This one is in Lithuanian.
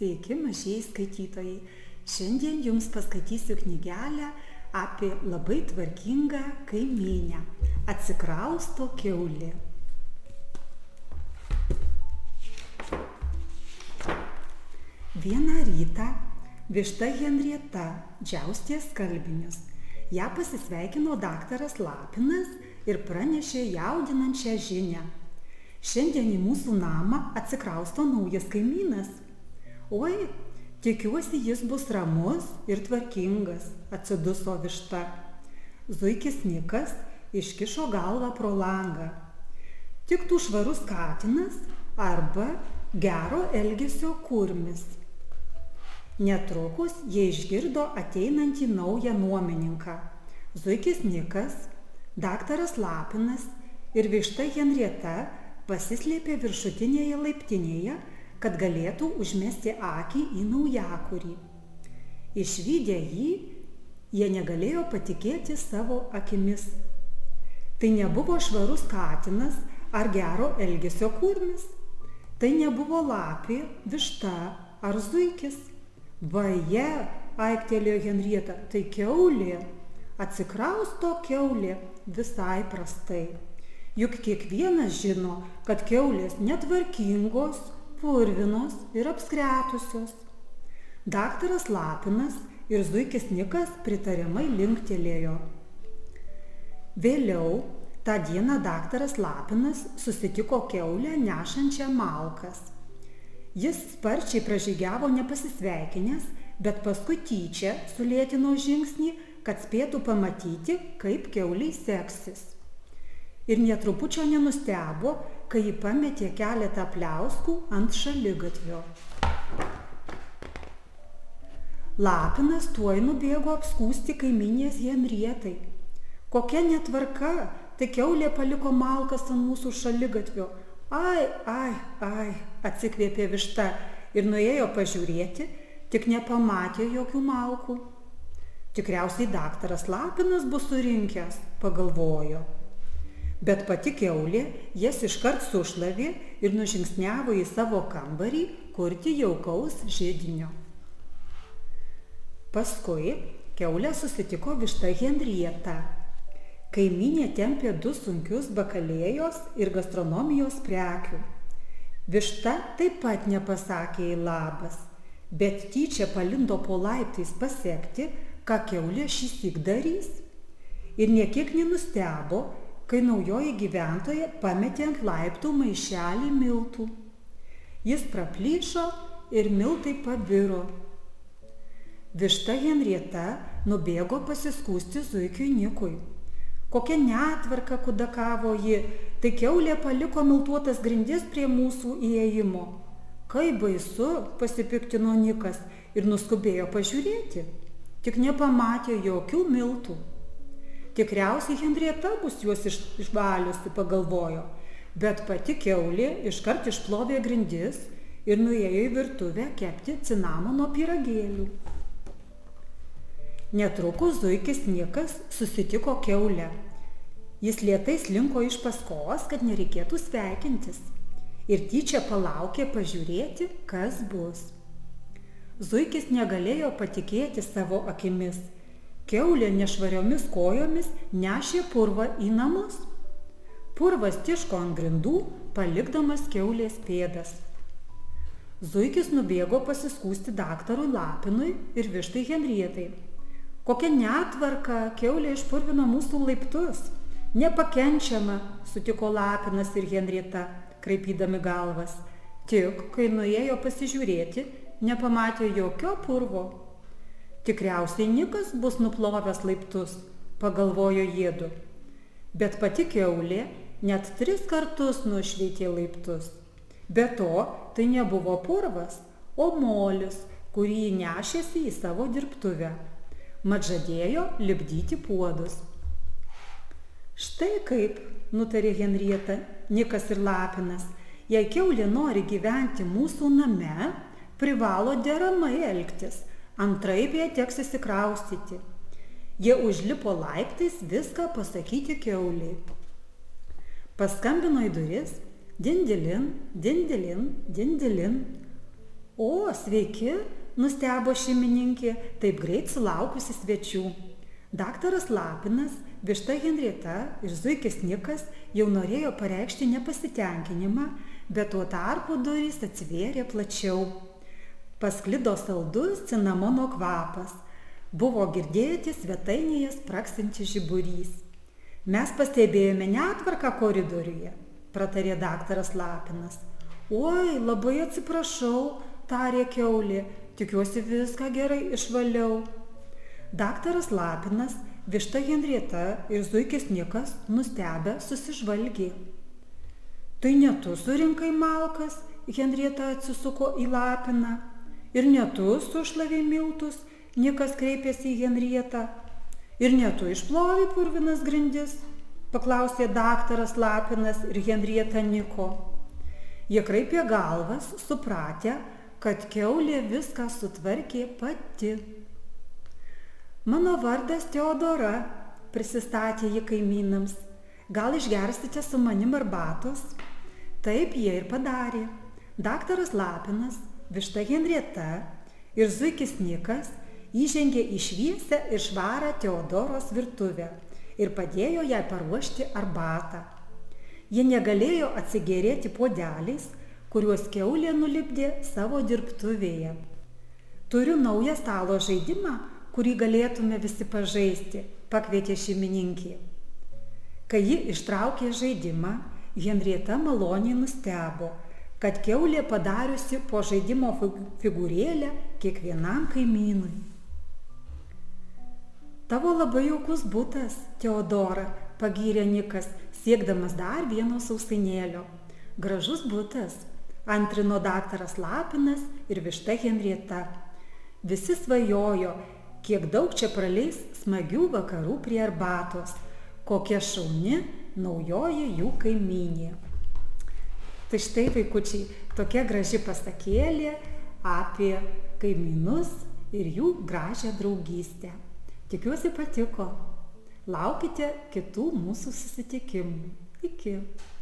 Sveiki, mažieji skaitytojai. Šiandien jums paskaitysiu knygelę apie labai tvarkingą kaimynę. Atsikrausto kiaulė. Vieną rytą višta Henrieta džiaustė skalbinius. Ją pasisveikino daktaras Lapinas ir pranešė jaudinančią žinią. Šiandien į mūsų namą atsikrausto naujas kaimynas. Oi, tikiuosi jis bus ramus ir tvarkingas, atsiduso višta. Zuikis Nikas iškišo galvą pro langą. Tiktų švarus katinas arba gero elgesio kurmis. Netrukus jie išgirdo ateinantį naują nuomininką. Zuikis Nikas, daktaras Lapinas ir višta Henrieta pasislėpė viršutinėje laiptinėje, kad galėtų užmesti akį į naujakurį. Išvydę jį, jie negalėjo patikėti savo akimis. Tai nebuvo švarus katinas ar gero elgesio kurmis. Tai nebuvo lapė, višta ar zuikis. Vaje, aiktelėjo Henrieta, tai kiaulė. Atsikrausto kiaulė visai prastai. Juk kiekvienas žino, kad kiaulės netvarkingos, purvinos ir apskretusios. Daktaras Lapinas ir zuikis Nikas pritariamai linktelėjo. Vėliau tą dieną daktaras Lapinas susitiko kiaulę nešančią malkas. Jis sparčiai pražygiavo nepasisveikinęs, bet paskui tyčia sulėtino žingsnį, kad spėtų pamatyti, kaip kiauliai seksis. Ir netrupučio nenustebo, kai ji pametė keletą pliauskų ant šaligatvio. Lapinas tuoj nubėgo apskųsti kaimynės Henrietai. Kokia netvarka, tai kiaulė paliko malkas ant mūsų šaligatvio. Ai, atsikvėpė višta ir nuėjo pažiūrėti, tik nepamatė jokių malkų. Tikriausiai daktaras Lapinas bus surinkęs, pagalvojo. Bet pati kiaulė jas iškart sušlavė ir nužingsniavo į savo kambarį kurti jaukaus židinio. Paskui kiaulę susitiko višta Henrieta. Kaimynė tempė 2 sunkius bakalėjos ir gastronomijos prekių. Višta taip pat nepasakė į labas, bet tyčia palindo po laiptais pasekti, ką kiaulė šįsyk darys. Ir niekiek nenustebo, kai naujoji gyventoja pametė ant laiptų maišelį miltų. Jis praplyšo ir miltai pabiro. Višta Henrieta nubėgo pasiskųsti zuikiui Nikui. Kokia netvarka kudakavo ji, tai kiaulė paliko miltuotas grindis prie mūsų įėjimo. Kaip baisu, pasipiktino Nikas ir nuskubėjo pažiūrėti, tik nepamatė jokių miltų. Tikriausiai Henrieta bus juos išvaliusi, pagalvojo, bet pati kiaulė iškart išplovė grindis ir nuėjo į virtuvę kepti cinamono pyragėlių. Netrukus zuikis Nikas susitiko kiaulę. Jis lėtai slinko iš paskos, kad nereikėtų sveikintis, ir tyčia palaukė pažiūrėti, kas bus. Zuikis negalėjo patikėti savo akimis. Kiaulė nešvariomis kojomis nešė purvą į namus. Purvas tiško ant grindų, palikdamas kiaulės pėdas. Zuikis nubėgo pasiskųsti daktarui Lapinui ir vištai Henrietai. Kokia netvarka, kiaulė išpurvino mūsų laiptus. Nepakenčiama, sutiko Lapinas ir Henrieta, kraipydami galvas. Tik, kai nuėjo pasižiūrėti, nepamatė jokio purvo. Tikriausiai Nikas bus nuplovęs laiptus, pagalvojo jiedu. Bet pati kiaulė net 3 kartus nušveitė laiptus. Be to, tai nebuvo purvas, o molis, kurį ji nešėsi į savo dirbtuvę. Mat žadėjo lipdyti puodus. Štai kaip, nutarė Henrieta, Nikas ir Lapinas, jei kiaulė nori gyventi mūsų name, privalo deramai elgtis. Antraip jai teks įsikraustyti. Jie užlipo laiptais viską pasakyti kiauliai. Paskambino į duris, dindilin, dindilin, dindilin. O, sveiki, nustebo šeimininkė, taip greit sulaukusi svečių. Daktaras Lapinas, višta Henrieta ir zuikis Nikas jau norėjo pareikšti nepasitenkinimą, bet tuo tarpu durys atsivėrė plačiau. Pasklido saldus cinamono kvapas. Buvo girdėti svetainėje spraksintis žiburys. Mes pastebėjome netvarką koridoriuje, pratarė daktaras Lapinas. Oi, labai atsiprašau, tarė kiaulė, tikiuosi viską gerai išvaliau. Daktaras Lapinas, višta Henrieta ir zuikis Nikas nustebę susižvalgė. Tai ne tu surinkai malkas, Henrieta atsisuko į Lapiną. Ir ne tu sušlavė miltus, Nikas kreipėsi į Henrietą. Ir ne tu išplovė purvinas grindis, paklausė daktaras Lapinas ir Henrieta Niko. Jie kraipė galvas, supratę, kad kiaulė viską sutvarkė pati. Mano vardas Teodora, prisistatė ji kaimynams. Gal išgersite su manim arbatos? Taip jie ir padarė. Daktaras Lapinas, višta Henrieta ir zuikis Nikas įžengė į šviesią ir švarą Teodoros virtuvę ir padėjo jai paruošti arbatą. Jie negalėjo atsigėrėti puodeliais, kuriuos kiaulė nulipdė savo dirbtuvėje. Turiu naują stalo žaidimą, kurį galėtume visi pažaisti, pakvietė šeimininkė. Kai ji ištraukė žaidimą, Henrieta maloniai nustebo, kad kiaulė padariusi po žaidimo figūrėlę kiekvienam kaimynui. Tavo labai jaukus butas, Teodora, pagyrė Nikas, siekdamas dar vieno sausainėlio. Gražus butas, antrino daktaras Lapinas ir višta Henrieta. Visi svajojo, kiek daug čia praleis smagių vakarų prie arbatos, kokia šauni naujoji jų kaimynė. Tai štai, vaikučiai, tokia graži pasakėlė apie kaimynus ir jų gražią draugystę. Tikiuosi patiko. Laukite kitų mūsų susitikimų. Iki.